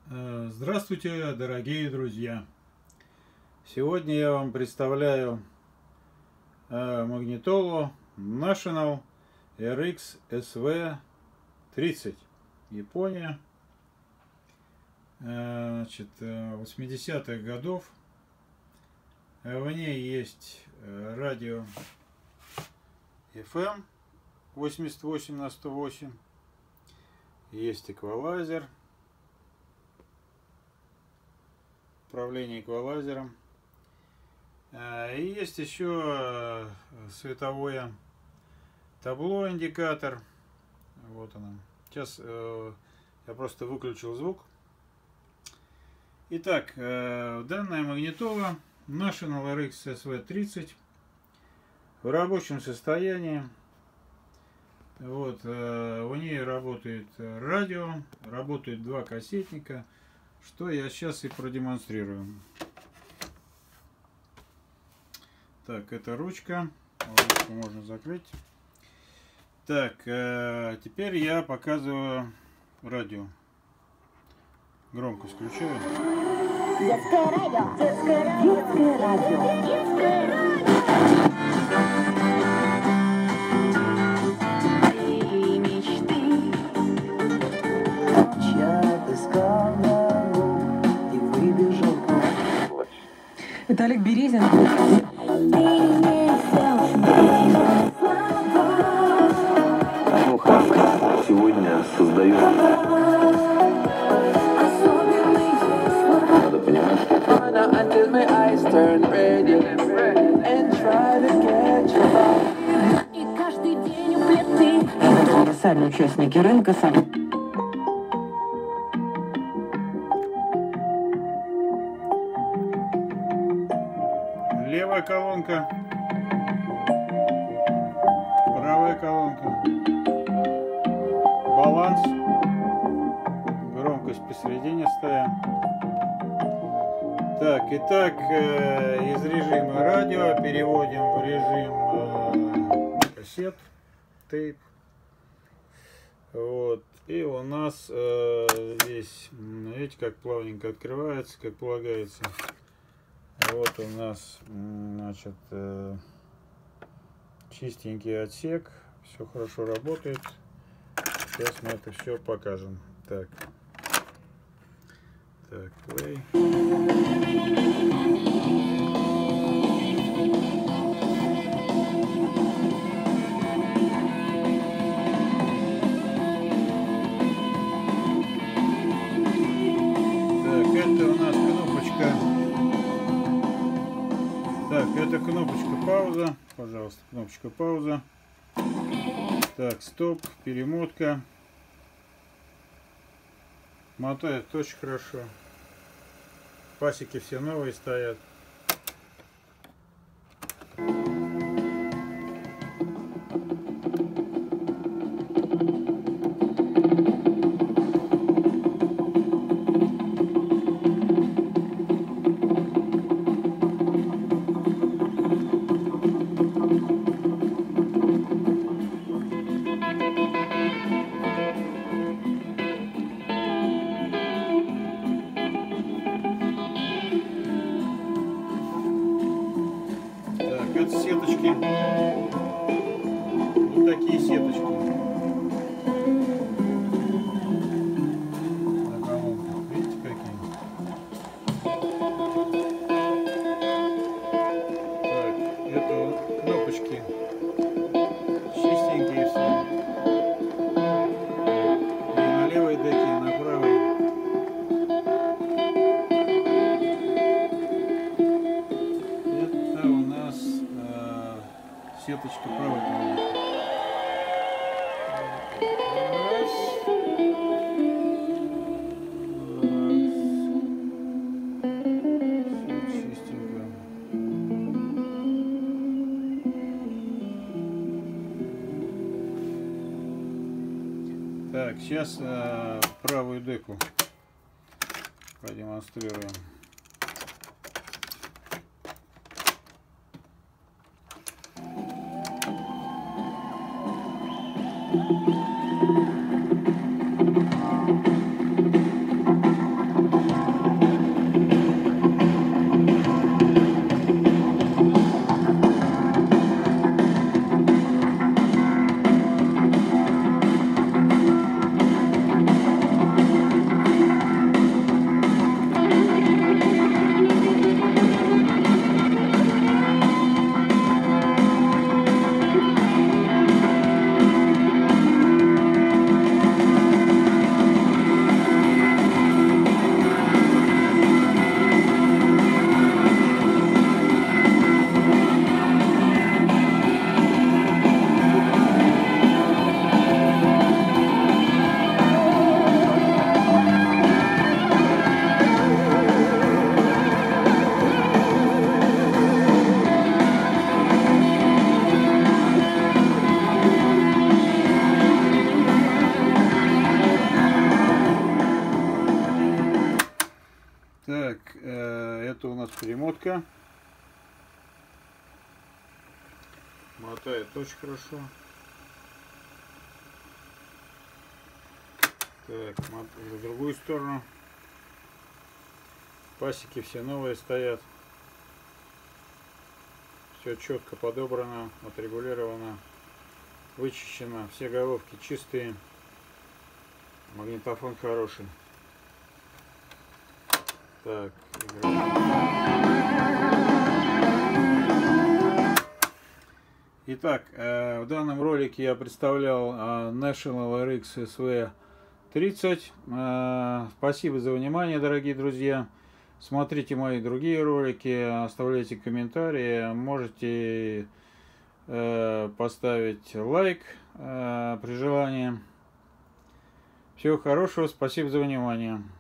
Здравствуйте, дорогие друзья! Сегодня я вам представляю магнитолу National RX SV30, Япония, 80-х годов. В ней есть радио FM 88/108, есть эквалайзер, управление эквалайзером. И есть еще световое табло, индикатор. Вот оно. Сейчас я просто выключил звук. Итак, данная магнитола National RX SV30 в рабочем состоянии. Вот, у нее работает радио, работают два кассетника, что я сейчас и продемонстрирую. Так, это ручка. Ручку можно закрыть. Так, теперь я показываю радио. Громкость включаю. Детское радио. Детское радио. Детское радио. Детское радио. Это Олег Березин. Хаска сегодня создает. Надо понимать, что И каждый день у плиты. Универсальные участники рынка сами. Левая колонка, правая колонка, баланс, громкость посередине ставим. Так, итак, из режима радио переводим в режим кассет, тейп. Вот, и у нас здесь, видите, как плавненько открывается, как полагается. Вот у нас, значит, чистенький отсек, все хорошо работает. Сейчас мы это все покажем. Так, play. Так, это у нас кнопочка. Так, это кнопочка пауза, пожалуйста, кнопочка пауза. Так, стоп, перемотка. Мотает очень хорошо. Пасеки все новые стоят. Это сеточки, вот такие сеточки на колонках, видите какие? Так, это кнопочки чистенькие все, и на левой деке, и на правой. Это у нас сеточка правой колонки. Раз. Все чистенько. Так, сейчас правую деку продемонстрируем. Так, это у нас перемотка. Мотает очень хорошо. Так, в другую сторону. Пасеки все новые стоят. Все четко подобрано, отрегулировано, вычищено. Все головки чистые. Магнитофон хороший. Так, итак, в данном ролике я представлял National RX SV30. Спасибо за внимание, дорогие друзья. Смотрите мои другие ролики, оставляйте комментарии, можете поставить лайк при желании. Всего хорошего, спасибо за внимание.